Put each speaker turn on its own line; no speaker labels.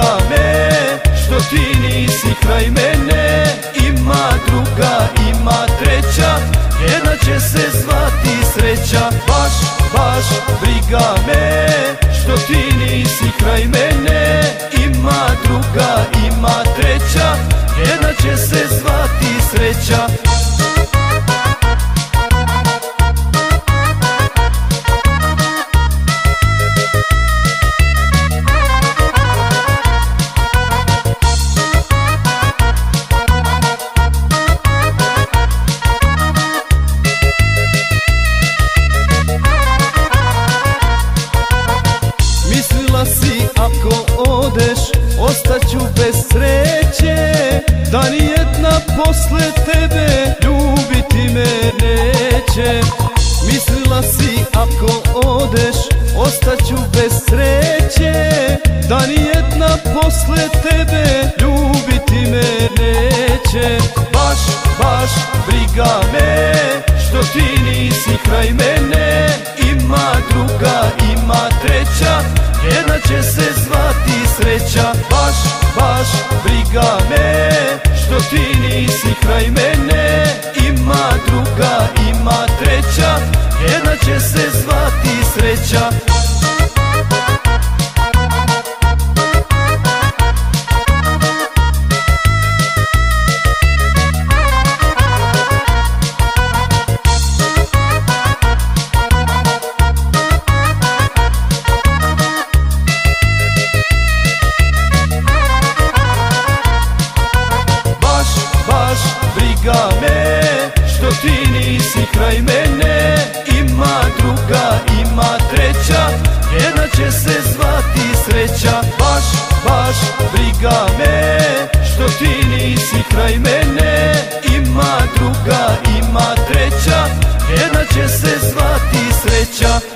briga me što ti nisi kraj mene. Ima druga, ima treća, jedna će se zvati sreća. Baš briga me što ti nisi kraj mene. Ima druga, ima treća, jedna će se zvati sreća. Mislila si ako odeš ostaću bez sreće, da nijedna posle tebe ljubiti me neće. Mislila si ako odeš ostaću bez sreće, da nijedna posle tebe ljubiti me neće. Baš briga me što ti nisi kraj mene. Ima druga, ima treća, jedna će se zvati sreća. Baš briga me što ti nisi kraj mene. Ima druga, ima treća, jedna će se zvati sreća. Briga me što ti nisi kraj mene. Ima druga, ima treća, jedna će se zvati sreća. Baš briga me što ti nisi kraj mene.